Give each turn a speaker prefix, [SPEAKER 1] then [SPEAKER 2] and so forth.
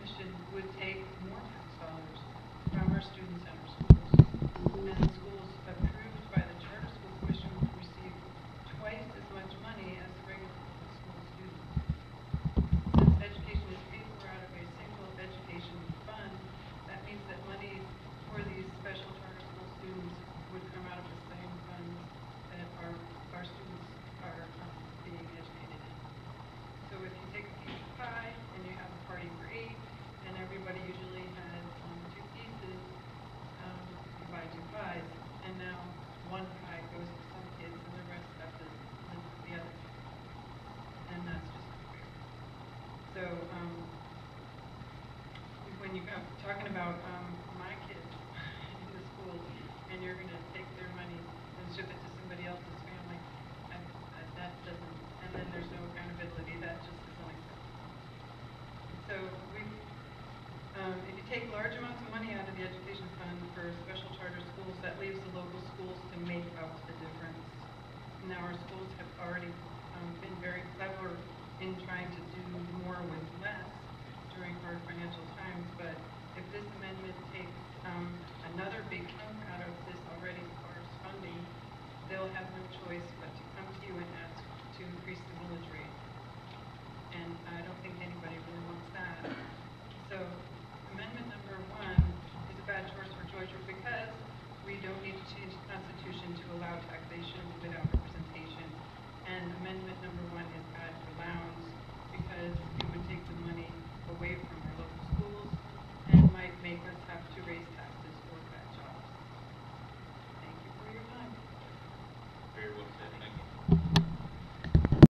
[SPEAKER 1] commission would take more tax dollars from our students and our schools. And the schools approved by the charter school commission would receive twice as much money as the regular public school students. Since education is paid for out of a single education fund, that means that money for these special charter school students would come out of the same funds that our students are being educated in. So if you take a piece of pie and you have a party for 8, and everybody usually has 2 pieces, you buy 2 pies, and now 1 pie goes to some kids and the rest have to live with the other. And that's just not fair. So when you're talking about my kids in the school, and you're going to take their money and ship it to somebody else's family, that doesn't, and then there's no accountability, that just is unacceptable. So if you take large amounts of money out of the education fund for special charter schools, that leaves the local schools to make up the difference. Now our schools have already been very clever